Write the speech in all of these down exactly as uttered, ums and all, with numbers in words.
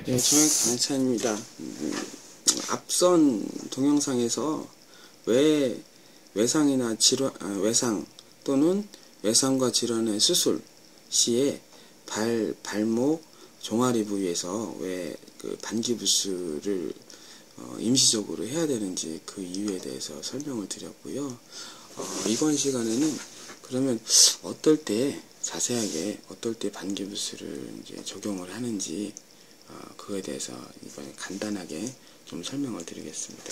네, 저는 강찬입니다. 음, 앞선 동영상에서 왜 외상이나 질환, 아, 외상 또는 외상과 질환의 수술 시에 발, 발목, 종아리 부위에서 왜 그 반기부스를 어, 임시적으로 해야 되는지 그 이유에 대해서 설명을 드렸고요. 어, 이번 시간에는 그러면 어떨 때 자세하게 어떨 때 반기부스를 이제 적용을 하는지 어, 그거에 대해서 이번에 간단하게 좀 설명을 드리겠습니다.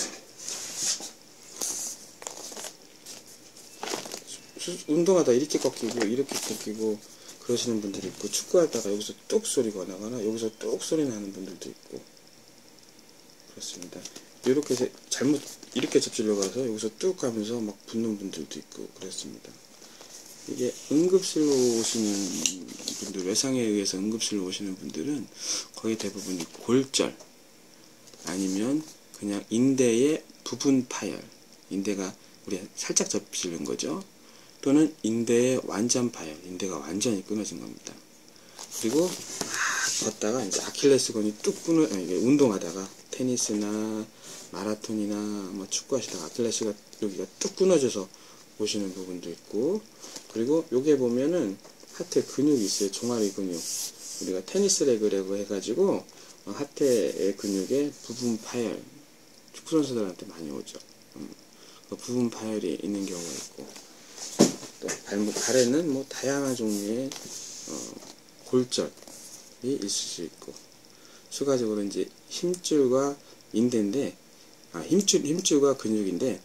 수, 운동하다 이렇게 꺾이고 이렇게 꺾이고 그러시는 분들이 있고, 축구하다가 여기서 뚝 소리가 나거나 여기서 뚝 소리 나는 분들도 있고 그렇습니다. 이렇게 잘못 이렇게 접질러 가서 여기서 뚝 하면서 막 붓는 분들도 있고 그렇습니다. 이게 응급실로 오시는 분들, 외상에 의해서 응급실로 오시는 분들은 거의 대부분이 골절 아니면 그냥 인대의 부분 파열, 인대가 우리 살짝 접질른 거죠. 또는 인대의 완전 파열, 인대가 완전히 끊어진 겁니다. 그리고 막 걷다가 이제 아킬레스건이 뚝 끊어, 아니, 운동하다가 테니스나 마라톤이나 뭐 축구하시다가 아킬레스가 여기가 뚝 끊어져서 보시는 부분도 있고, 그리고 요게 보면은 하태 근육이 있어요. 종아리 근육. 우리가 테니스 레그라고 해가지고 하태의 근육에 부분 파열, 축구 선수들한테 많이 오죠. 음, 그 부분 파열이 있는 경우가 있고, 또 발목, 발에는 뭐 다양한 종류의 어, 골절이 있을 수 있고, 추가적으로 이제 힘줄과 인대인데, 아, 힘줄, 힘줄과 근육인데,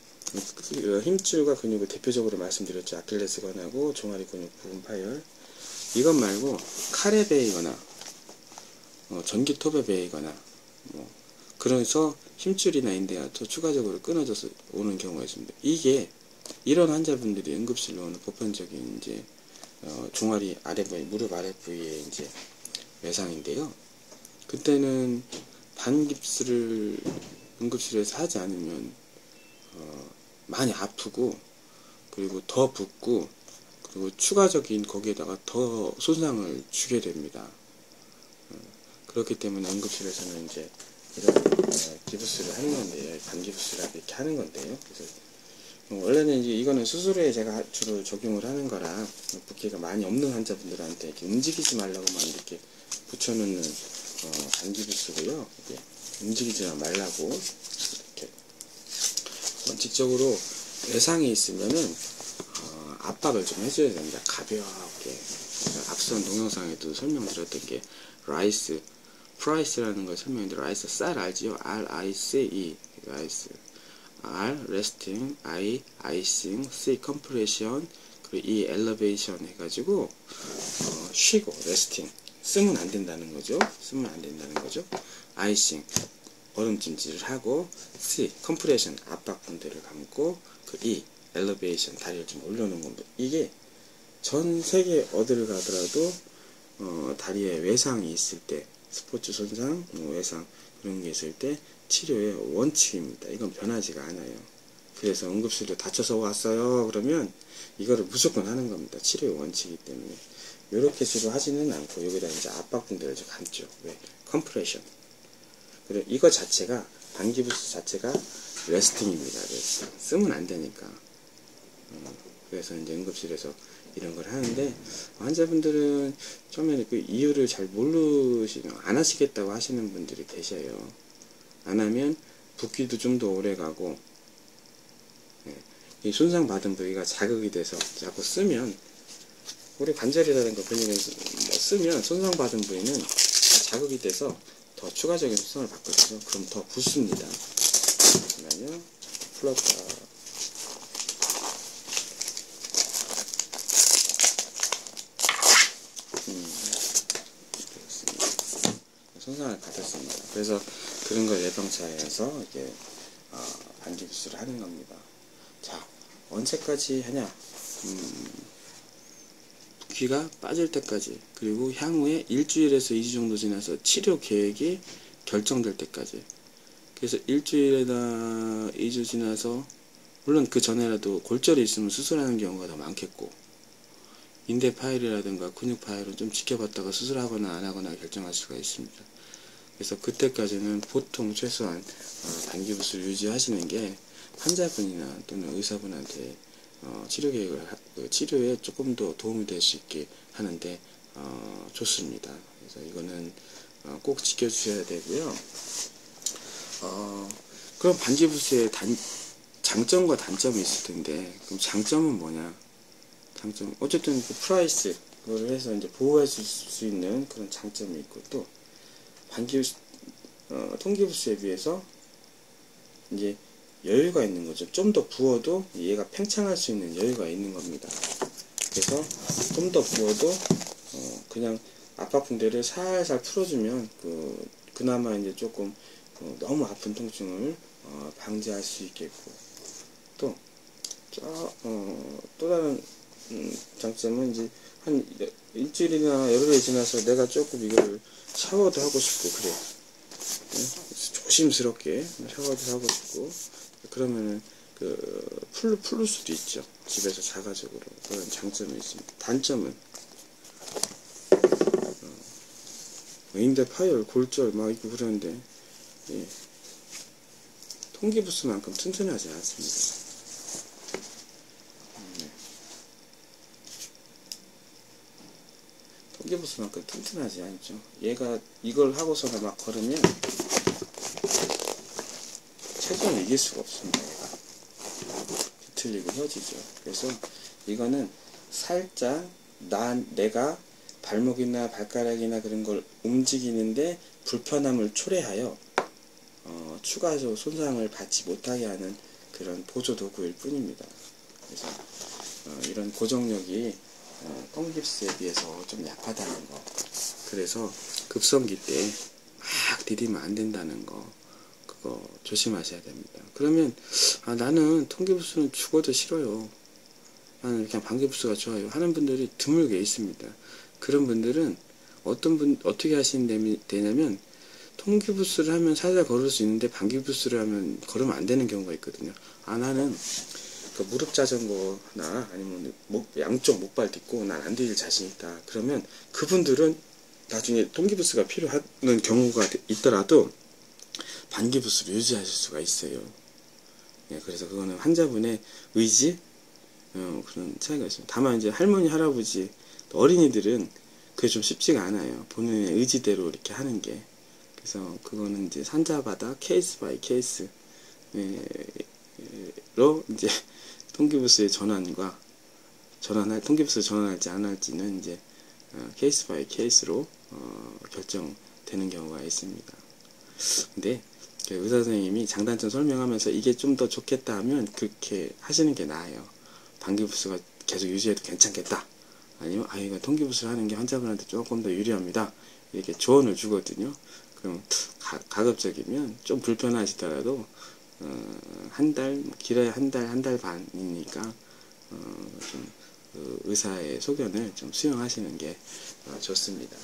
힘줄과 근육을 대표적으로 말씀드렸죠. 아킬레스건하고 종아리 근육 부분 파열. 이것 말고 칼에 베이거나 어, 전기톱에 베이거나 뭐 그래서 힘줄이나 인대가 더 추가적으로 끊어져서 오는 경우가 있습니다. 이게 이런 환자분들이 응급실로 오는 보편적인 이제 어, 종아리 아래 부위, 무릎 아래 부위에 이제 외상인데요. 그때는 반깁스를 응급실에서 하지 않으면 어, 많이 아프고, 그리고 더 붓고, 그리고 추가적인 거기에다가 더 손상을 주게 됩니다. 어, 그렇기 때문에 응급실에서는 이제 이런 어, 기부스를 하는 건데요. 반기부스를 이렇게 하는 건데요. 그래서 어, 원래는 이제 이거는 수술 후에 제가 주로 적용을 하는 거라 붓기가 많이 없는 환자분들한테 이렇게 움직이지 말라고만 이렇게 붙여놓는 어, 반기부스고요. 이게 움직이지 말라고 이렇게 원칙적으로 외상이 있으면은 어, 압박을 좀 해줘야 됩니다. 가볍게. 앞선 동영상에도 설명드렸던 게 라이스, 프라이스라는 걸 설명드렸는데, 라이스 쌀 알지요? 알 아이 씨 이, 라이스. R, resting, I, icing, C, compression, 그리고 E, elevation 해가지고 어, 쉬고, resting. 쓰면 안 된다는 거죠. 쓰면 안 된다는 거죠. icing, 얼음찜질을 하고, C, compression, 압박 분대를 감고, 그 E, elevation, 다리를 좀 올려놓은 겁니다. 이게 전 세계 어디를 가더라도 어, 다리에 외상이 있을 때, 스포츠 손상, 뭐 외상 그런 게 있을 때 치료의 원칙입니다. 이건 변하지가 않아요. 그래서 응급실로 다쳐서 왔어요 그러면 이거를 무조건 하는 겁니다. 치료의 원칙이기 때문에. 이렇게 치료하지는 않고 여기다 이제 압박 분대를 좀 감죠. 왜? 컴프레션. 그리고 이거 자체가, 반기부스 자체가 레스팅입니다. 레스팅. 쓰면 안 되니까. 어, 그래서 이제 응급실에서 이런 걸 하는데, 환자분들은 처음에는 그 이유를 잘 모르시면 안 하시겠다고 하시는 분들이 계셔요. 안 하면 붓기도 좀 더 오래 가고, 네. 이 손상받은 부위가 자극이 돼서 자꾸 쓰면, 우리 관절이라든가 근육에 뭐 쓰면 손상받은 부위는 자극이 돼서 더 추가적인 손상을 받거든요. 그럼 더 붓습니다. 잠시만요. 풀었다. 음, 손상을 받았습니다. 그래서 그런 걸 예방차에서 이게 어, 반기부스를 하는 겁니다. 자, 언제까지 하냐? 음, 붓기가 빠질 때까지, 그리고 향후에 일주일에서 이 주 정도 지나서 치료 계획이 결정될 때까지. 그래서 일주일이나 이 주 지나서, 물론 그 전에라도 골절이 있으면 수술하는 경우가 더 많겠고, 인대 파열이라든가 근육 파열은 좀 지켜봤다가 수술하거나 안 하거나 결정할 수가 있습니다. 그래서 그때까지는 보통 최소한 어, 반기부스를 유지하시는 게 환자분이나 또는 의사분한테 어, 치료 계획을 하, 그 치료에 조금 더 도움이 될 수 있게 하는데 어, 좋습니다. 그래서 이거는 어, 꼭 지켜주셔야 되고요. 어, 그럼 반기부스의 단, 장점과 단점이 있을 텐데, 그럼 장점은 뭐냐? 장점, 어쨌든 그 프라이스, 그걸 해서 이제 보호할 수 있는 그런 장점이 있고, 또, 반기부스, 어, 통기부스에 비해서 이제 여유가 있는 거죠. 좀 더 부어도 얘가 팽창할 수 있는 여유가 있는 겁니다. 그래서 좀 더 부어도, 어, 그냥 압박붕대를 살살 풀어주면, 그, 그나마 이제 조금, 어, 너무 아픈 통증을 어, 방지할 수 있겠고, 또, 저, 어, 또 다른 음, 장점은 이제 한 일주일이나 열흘이 지나서 내가 조금 이거를 샤워도 하고 싶고 그래. 네? 조심스럽게 샤워도 하고 싶고 그러면은 그 풀, 풀을 수도 있죠. 집에서 자가적으로. 그런 장점이 있습니다. 단점은 어, 인대 파열, 골절 막 있고 그러는데 예. 통기부스만큼 튼튼하지 않습니다. 네. 통기부스만큼 튼튼하지 않죠. 얘가 이걸 하고서는 막 걸으면 체중을 이길 수가 없습니다. 얘가 뒤틀리고 혀지죠. 그래서 이거는 살짝 난 내가 발목이나 발가락이나 그런 걸 움직이는데 불편함을 초래하여 어, 추가적으로 손상을 받지 못하게 하는 그런 보조 도구일 뿐입니다. 그래서 어, 이런 고정력이 어, 통깁스에 비해서 좀 약하다는 거. 그래서 급성기 때 막 디디면 안 된다는 거. 그거 조심하셔야 됩니다. 그러면 아, 나는 통깁스는 죽어도 싫어요. 나는 그냥 반기부스가 좋아요. 하는 분들이 드물게 있습니다. 그런 분들은 어떤 분 어떻게 하시면 되냐면 통기부스를 하면 살살 걸을 수 있는데 반기부스를 하면 걸으면 안 되는 경우가 있거든요. 아 나는 그 무릎 자전거나 아니면 목, 양쪽 목발 딛고 난 안 되길 자신 있다. 그러면 그분들은 나중에 통기부스가 필요한 경우가 있더라도 반기부스를 유지하실 수가 있어요. 예, 그래서 그거는 환자분의 의지 어, 그런 차이가 있습니다. 다만 이제 할머니 할아버지 어린이들은 그게 좀 쉽지가 않아요. 본인의 의지대로 이렇게 하는 게. 그래서 그거는 이제 환자마다 케이스 바이 케이스 로 이제 통기부스의 전환과 전환할 통기부스 전환할지 안 할지는 이제 어, 케이스 바이 케이스로 어, 결정되는 경우가 있습니다. 근데 의사 선생님이 장단점 설명하면서 이게 좀 더 좋겠다 하면 그렇게 하시는 게 나아요. 반기부스가 계속 유지해도 괜찮겠다. 아니면 아 이거 통기부스를 하는 게 환자분한테 조금 더 유리합니다. 이렇게 조언을 주거든요. 그럼 가, 가급적이면 좀 불편하시더라도 어, 한 달, 길어야 한 달, 한 달 반이니까 어, 좀 그 의사의 소견을 좀 수용하시는 게 어, 좋습니다.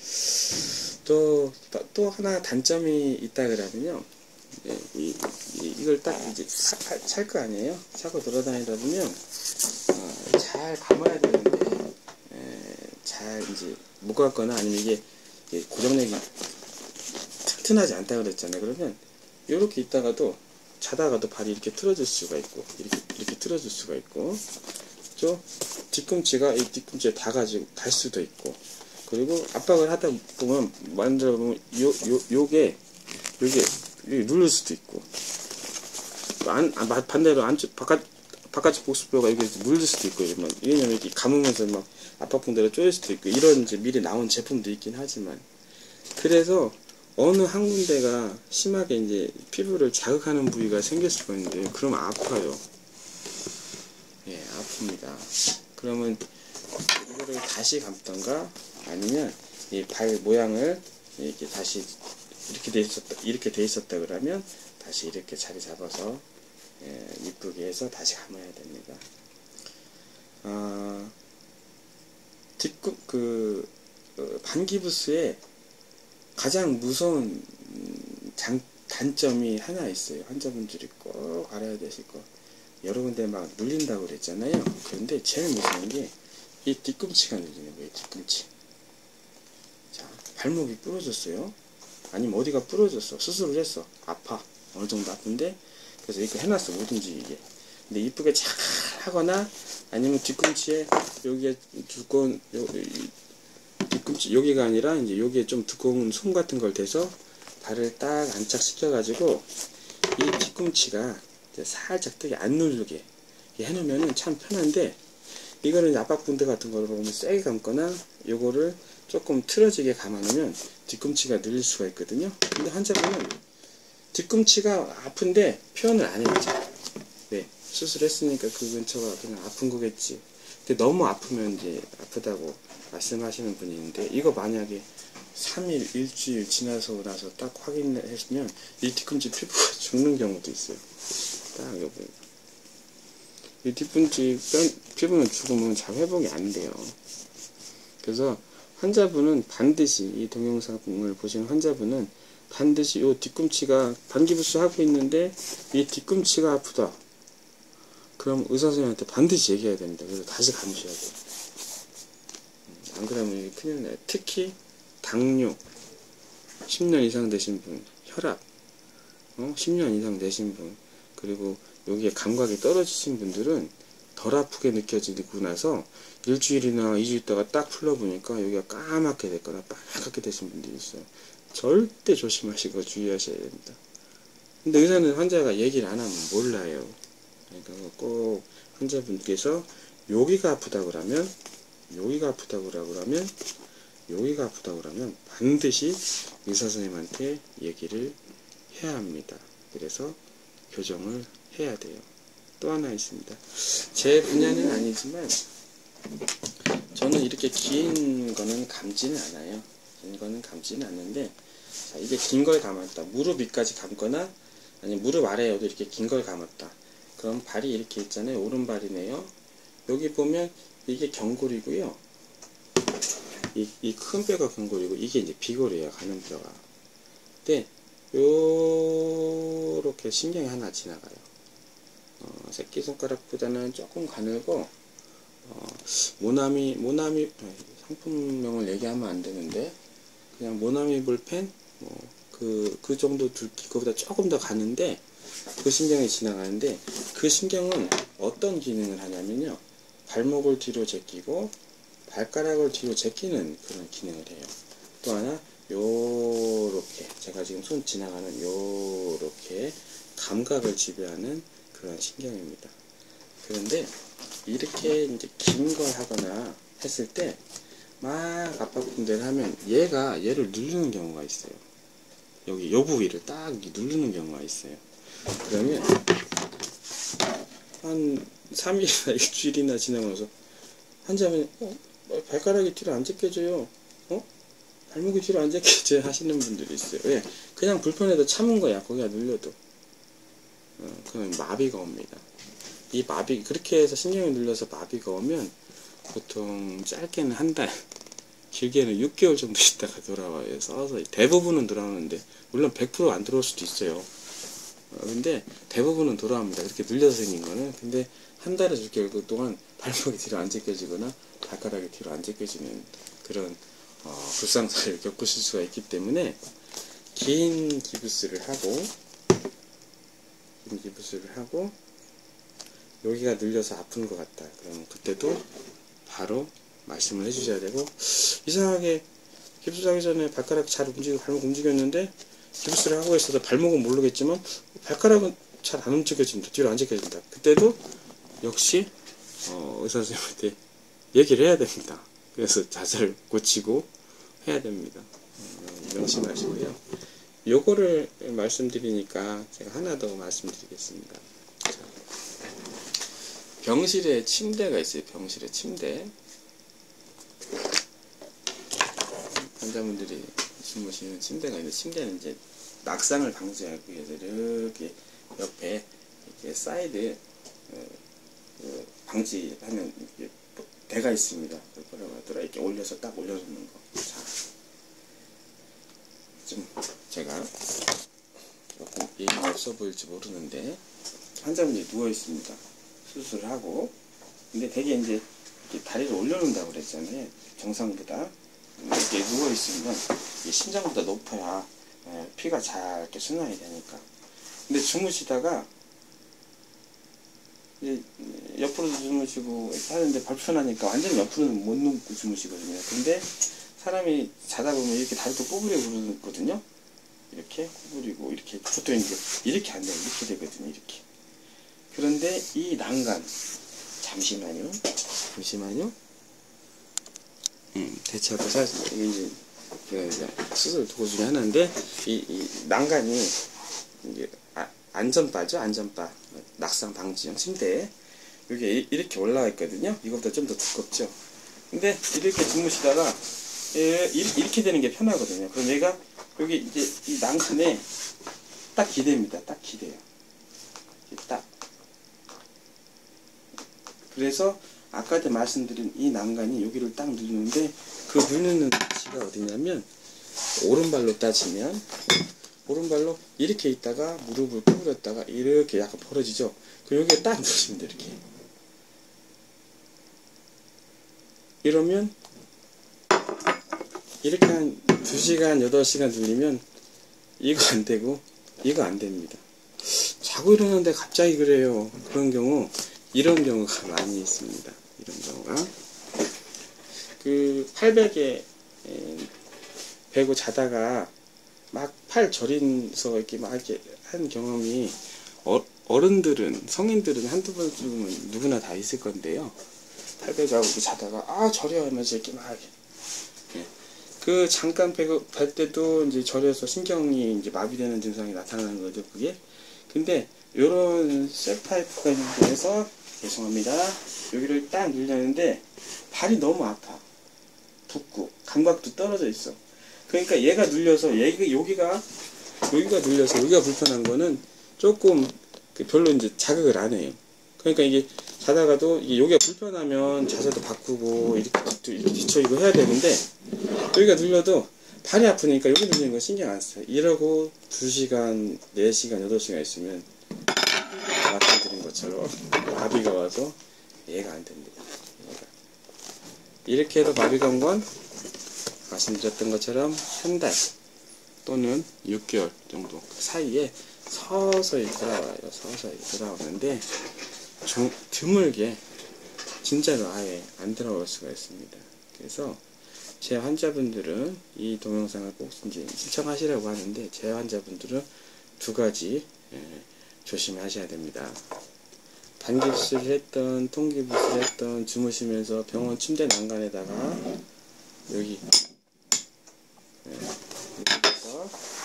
또, 또 하나 단점이 있다 그러면요. 예, 이, 이, 이걸 딱 이제 찰 거 아니에요? 차고 돌아다니다 보면 어, 잘 감아야 되는데 에, 잘 이제 묶었거나 아니면 이게, 이게 고정력이 튼튼하지 않다 그랬잖아요. 그러면 이렇게 있다가도 자다가도 발이 이렇게 틀어질 수가 있고 이렇게 이렇게 틀어질 수가 있고 저 뒤꿈치가 이 뒤꿈치에 닿아가지고 갈 수도 있고 그리고 압박을 하다 보면 만들어 보면 요 요 요게 요게 누를 수도 있고 안, 안 반대로 안쪽 바깥 바깥쪽 복수뼈가 여기 물릴 수도 있고 이러면 왜냐면 이렇게 감으면서 막 압박붕대로 쪼일 수도 있고 이런 이제 미리 나온 제품도 있긴 하지만 그래서 어느 한 군데가 심하게 이제 피부를 자극하는 부위가 생길 수가 있는데 그러면 아파요. 예, 아픕니다. 그러면 이거를 다시 감던가 아니면 이 발 모양을 이렇게 다시 이렇게 돼 있었다 이렇게 돼 있었다 그러면 다시 이렇게 자리 잡아서 예, 이쁘게 해서 다시 감아야 됩니다. 아, 뒷꿈 그 어, 반기부스의 가장 무서운 장, 단점이 하나 있어요. 환자분들이 꼭 알아야 되실 거. 여러 군데 막 눌린다고 그랬잖아요. 그런데 제일 무서운 게 이 뒤꿈치가 눌리는 거예요. 뒤꿈치. 자, 발목이 부러졌어요. 아니면 어디가 부러졌어. 수술을 했어. 아파. 어느 정도 아픈데, 그래서 이렇게 해놨어. 못 움직이게. 근데 이쁘게 잘 하거나, 아니면 뒤꿈치에, 여기에 두꺼운, 요, 이, 뒤꿈치, 여기가 아니라, 이제 여기에 좀 두꺼운 솜 같은 걸 대서, 발을 딱 안착시켜가지고, 이 뒤꿈치가 이제 살짝 되게 안 누르게 해놓으면은 참 편한데, 이거는 압박분대 같은 거로 보면 세게 감거나, 요거를 조금 틀어지게 감아놓으면 뒤꿈치가 늘릴 수가 있거든요. 근데 환자분은 뒤꿈치가 아픈데 표현을 안 해야죠. 네, 수술했으니까 그 근처가 그냥 아픈 거겠지. 근데 너무 아프면 이제 아프다고 말씀하시는 분이 있는데, 이거 만약에 삼 일, 일주일 지나서 나서 딱 확인했으면 이 뒤꿈치 피부가 죽는 경우도 있어요. 딱 여기. 이 뒤꿈치 뼈, 피부는 죽으면 잘 회복이 안 돼요. 그래서 환자분은 반드시, 이 동영상을 보시는 환자분은 반드시 이 뒤꿈치가 반기부스 하고 있는데 이 뒤꿈치가 아프다. 그럼 의사 선생님한테 반드시 얘기해야 됩니다. 그래서 다시 감으셔야 돼요. 안 그러면 큰일 나요. 특히 당뇨 십 년 이상 되신 분, 혈압 어? 십 년 이상 되신 분, 그리고 여기에 감각이 떨어지신 분들은 덜 아프게 느껴지고 나서 일주일이나 이 주 있다가 딱 풀러보니까 여기가 까맣게 됐거나 빨갛게 되신 분들이 있어요. 절대 조심하시고 주의하셔야 됩니다. 근데 의사는 환자가 얘기를 안 하면 몰라요. 그러니까 꼭 환자분께서 여기가 아프다고 그러면, 여기가 아프다고 그러면, 여기가 아프다고 그러면 반드시 의사 선생님한테 얘기를 해야 합니다. 그래서 교정을 해야 돼요. 또 하나 있습니다. 제 분야는 아니지만 저는 이렇게 긴 거는 감지는 않아요. 긴 거는 감지는 않는데, 자, 이게 긴 걸 감았다. 무릎 위까지 감거나 아니면 무릎 아래에도 이렇게 긴 걸 감았다. 그럼 발이 이렇게 있잖아요. 오른발이네요. 여기 보면 이게 경골이고요. 이, 이 큰 뼈가 경골이고 이게 이제 비골이에요. 가는 뼈가. 근데 요렇게 신경이 하나 지나가요. 어, 새끼손가락보다는 조금 가늘고, 어, 모나미, 모나미, 상품명을 얘기하면 안 되는데, 그냥 모나미 볼펜, 뭐, 그, 그 정도 굵기, 그거보다 조금 더 가는데, 그 신경이 지나가는데, 그 신경은 어떤 기능을 하냐면요, 발목을 뒤로 제끼고, 발가락을 뒤로 제끼는 그런 기능을 해요. 또 하나, 요렇게, 제가 지금 손 지나가는 요렇게 감각을 지배하는 그런 신경입니다. 그런데 이렇게 이제 긴 걸 하거나 했을 때 막 압박분대를 하면 얘가 얘를 누르는 경우가 있어요. 여기 요 부위를 딱 누르는 경우가 있어요. 그러면 한 삼 일이나 일주일이나 지나고 나서 환자분이 어? 발가락이 뒤로 안 제껴져요. 어? 발목이 뒤로 안 제껴져요 하시는 분들이 있어요. 왜? 그냥 불편해도 참은 거야. 거기가 눌려도. 어, 그건 마비가 옵니다. 이 마비, 그렇게 해서 신경이 눌려서 마비가 오면 보통 짧게는 한 달, 길게는 육 개월 정도 있다가 돌아와요. 써서 대부분은 돌아오는데, 물론 백 퍼센트 안 들어올 수도 있어요. 어, 근데 대부분은 돌아옵니다. 그렇게 눌려서 생긴 거는. 근데 한 달에서 육 개월 동안 발목이 뒤로 안 제껴지거나 발가락이 뒤로 안 제껴지는 그런 어, 불상사를 겪으실 수가 있기 때문에 긴 기부스를 하고, 긴 기부스를 하고 여기가 눌려서 아픈 것 같다. 그러면 그때도 바로 말씀을 해주셔야 되고, 이상하게 기부스하기 전에 발가락 잘 움직이고 발목 움직였는데 기부스를 하고 있어도 발목은 모르겠지만 발가락은 잘 안 움직여진다. 뒤로 안 제껴진다. 그때도 역시 어, 의사 선생님한테 얘기를 해야 됩니다. 그래서 자세를 고치고 해야 됩니다. 어, 명심하시고요. 요거를 말씀드리니까 제가 하나 더 말씀드리겠습니다. 자, 병실에 침대가 있어요. 병실에 침대. 환자분들이 주무시는 침대가 있는데, 침대는 이제 낙상을 방지하기 위해서 이렇게 옆에 이렇게 사이드 어, 그 방지하는 이렇게 대가 있습니다. 뭐라고 하더라, 이렇게 올려서 딱 올려주는 거. 자, 좀 제가 조금 예의가 없어 보일지 모르는데, 환자분이 누워 있습니다. 수술을 하고. 근데 되게 이제 이렇게 다리를 올려놓는다고 그랬잖아요. 정상보다. 이렇게 누워 있으면 심장보다 높아야 예, 피가 잘 이렇게 순환이 되니까. 근데 주무시다가 이제 옆으로 주무시고 이렇게 하는데 불편하니까 완전히 옆으로는 못 눕고 주무시거든요. 근데 사람이 자다 보면 이렇게 다리도 구부리고 그러거든요. 이렇게 구부리고 이렇게 보통 이제 이렇게 안 돼요. 이렇게 되거든요. 이렇게. 그런데 이 난간, 잠시만요. 잠시만요. 음, 대체하고 사실 이게 이제 그 수술 도구 중에 하나인데 이, 이 난간이 이게 아, 안전바죠. 안전바. 낙상 방지용 침대에 여기 이렇게 올라와 있거든요. 이것보다 좀 더 두껍죠. 근데 이렇게 주무시다가 이렇게 되는 게 편하거든요. 그럼 얘가 여기 이제 이 난간에 딱 기댑니다. 딱 기대요. 딱. 그래서 아까 전 말씀드린 이 난간이 여기를 딱 누르는데 그 누르는 위치가 어디냐면 오른발로 따지면 오른발로 이렇게 있다가 무릎을 구부렸다가 이렇게 약간 벌어지죠. 그럼 여기에 딱 누르시면 돼요. 이렇게. 이러면 이렇게 한 두 시간, 여덟 시간 들리면 이거 안 되고 이거 안 됩니다. 자고 일어났는데 갑자기 그래요. 그런 경우 이런 경우가 많이 있습니다. 이런 경우가 그 팔베개 베고 자다가 막 팔 저린서 이렇게 막 이렇게 한 경험이 어, 어른들은 성인들은 한두 번쯤은 누구나 다 있을 건데요. 팔베개하고 이렇게 자다가 아 저려 하면서 이렇게 막 예. 그 잠깐 베고 발 때도 이제 저려서 신경이 이제 마비되는 증상이 나타나는 거죠. 그게 근데 요런 쇠파이프가 있는 데에서 죄송합니다. 여기를 딱 눌렸는데 발이 너무 아파. 붓고 감각도 떨어져 있어. 그러니까 얘가 눌려서 얘가 여기가 여기가 눌려서 여기가 불편한 거는 조금 별로 이제 자극을 안 해요. 그러니까 이게 자다가도 이게 여기가 불편하면 자세도 바꾸고 이렇게 이렇게 뒤쳐 이거 해야 되는데 여기가 눌려도 발이 아프니까 여기 눌리는 거 신경 안 써요. 이러고 두 시간, 네 시간, 여덟 시간 있으면 말씀드린 것처럼 마비가 와서 얘가 안 됩니다. 얘가. 이렇게 해도 마비가 온 건 말씀드렸던 것처럼 한 달 또는 육 개월 정도 사이에 서서히 돌아와요. 서서히 돌아오는데 좀 드물게 진짜로 아예 안 들어올 수가 있습니다. 그래서 제 환자분들은 이 동영상을 꼭 이제 시청하시라고 하는데 제 환자분들은 두 가지 예, 조심하셔야 됩니다. 반깁스를 했던 통깁스를 했던 주무시면서 병원 침대 난간에다가 여기 예, 여기서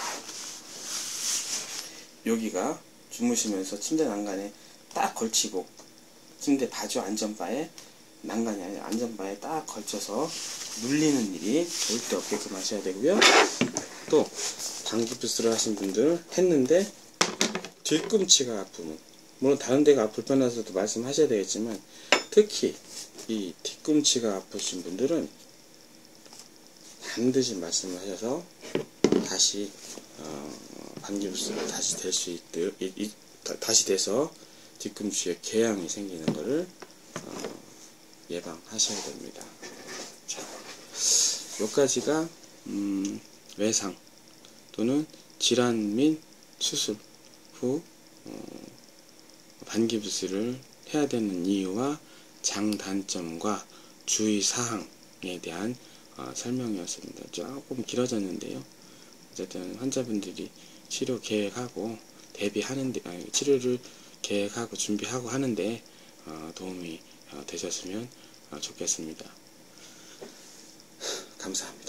여기가 주무시면서 침대 난간에 딱 걸치고 침대 바죠 안전바에 난간이 아니라 안전바에 딱 걸쳐서 눌리는 일이 절대 없게끔 하셔야 되고요. 또 방깁스를 하신 분들 했는데 뒤꿈치가 아프면 물론 다른 데가 불편해서도 말씀하셔야 되겠지만 특히 이 뒤꿈치가 아프신 분들은 반드시 말씀을 하셔서 다시 어, 반깁스를 다시 될 수 있도록 이, 이, 다시 돼서 뒤꿈치에 궤양이 생기는 것을 어, 예방하셔야 됩니다. 자, 몇 가지가 음, 외상 또는 질환 및 수술 후 어, 반깁스를 해야 되는 이유와 장단점과 주의사항에 대한 어, 설명이었습니다. 조금 길어졌는데요. 어쨌든 환자분들이 치료 계획하고 대비하는데 아니, 치료를 계획하고 준비하고 하는데 어, 도움이 어, 되셨으면 어, 좋겠습니다. 감사합니다.